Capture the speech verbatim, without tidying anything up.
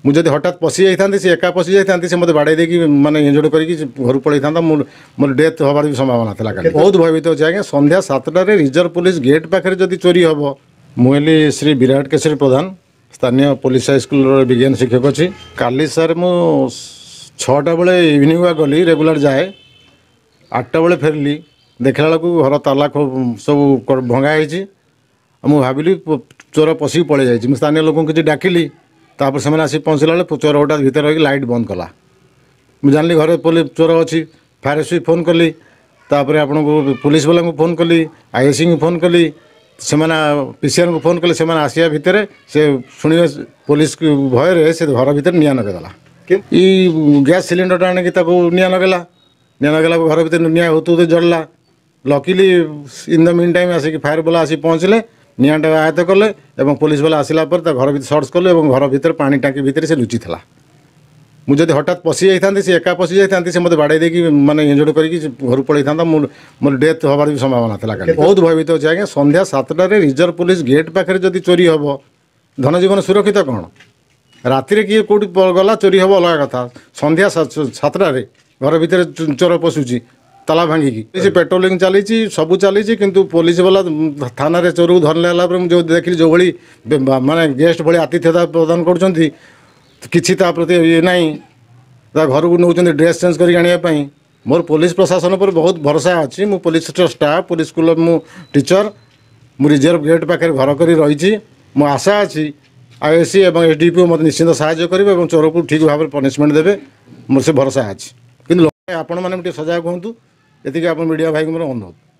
मुझे हठात पशि जाता सी एका पशि जाता से मतलब बाड़े देकी माने इंजोर्ड करके घर पड़े था मोर डेथ हबार भी संभावना था। बहुत भयभीत अच्छे आज्ञा संध्या सातटार रिजर्व पुलिस गेट पाखे जदि चोरी हम मुझे श्री विराट केशरी प्रधान स्थानीय पुलिस हाईस्कल विज्ञान शिक्षक अच्छी काली सार मु छटा बेले इवनिंग वाक गली रेगुलर जाए आठटा बेले फेरली देखला बेलू घर ताला सब भंगाई मुझे भाविली चोर पशिक पड़े जाइए स्थानीय लोक किसी डाकिली तापर से आसी पहुँचला बेले चोर गोटा भीतर रही लाइट बंद कला मुझे जानी घर पुलिस चोर अच्छी फायर एस फोन कली तापर आपन को पुलिस वाला को फोन कली आईएससी को फोन कली से पीसीआर को फोन कले से आसिया भितर से शुणे पुलिस भय से घर भीतर निआ नगेदेला गैस सिलिंडर आने की निआ नगेला निआ नगेला घर भीतर निआ होते जड़ला luckily in the meantime आसिक फायर बाला आसी पहुँचले निआटा आयत कले और पुलिस वाला आसला घर भीतर सर्च कले और घर भीतर पानी टाँकी भितर से लुचि था मुझे हठात पशि जाता सी एका पशि जाता से मतलब बाड़े देकी माने इंजोर्ड करके घर पड़े था मोर डेथ हबार भी संभावना था। बहुत भयभीत अच्छे आज्ञा संध्या सातटार रिजर्व पुलिस गेट पाखे जदि चोरी हम धन जीवन सुरक्षित कौन राति किए कौटी गला चोरी हम अलग कथा संध्या सातटार घर भीतर चोर पशुची ताला भांगिकी पेट्रोलिंग चली सबू चली किंतु पुलिस वाला थाना चोर को धरने जो देखिए जो भाई माने गेस्ट भाई आतिथ्यता प्रदान कर किसी प्रति ये ना घर को नौ ड्रेस चेंज करने मोर पुलिस प्रशासन पर बहुत भरोसा अच्छी मु पुलिस स्टाफ पुलिस स्कूल मु टीचर मु रिजर्व गेट पाखे घर कर रही मो आशा अच्छी आईएससी और एसडीपीओ मत निश्चिंत साहाय्य करेंगे और चोर को ठीक भाव में पनिशमेंट देवे मोर से भरोसा अच्छी कि आपण मैंने सजाग हूँ ये आप मीडिया भाई को मोर अनुरोध।